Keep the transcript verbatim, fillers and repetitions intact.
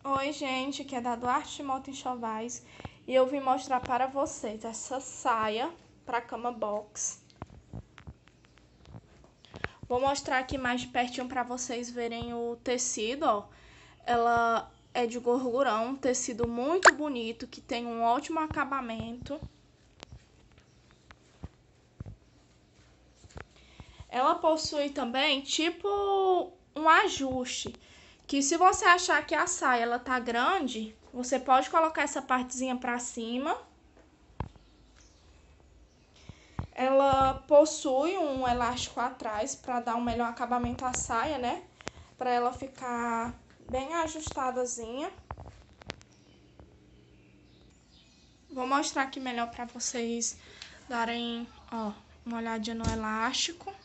Oi, gente, aqui é da Duarte Moto Enxovais e eu vim mostrar para vocês essa saia para cama box. Vou mostrar aqui mais de pertinho para vocês verem o tecido, ó. Ela é de gorgurão, um tecido muito bonito, que tem um ótimo acabamento. Ela possui também, tipo, um ajuste, que se você achar que a saia ela tá grande, você pode colocar essa partezinha pra cima. Ela possui um elástico atrás para dar um melhor acabamento à saia, né? Para ela ficar bem ajustadazinha. Vou mostrar aqui melhor para vocês darem, ó, uma olhadinha no elástico.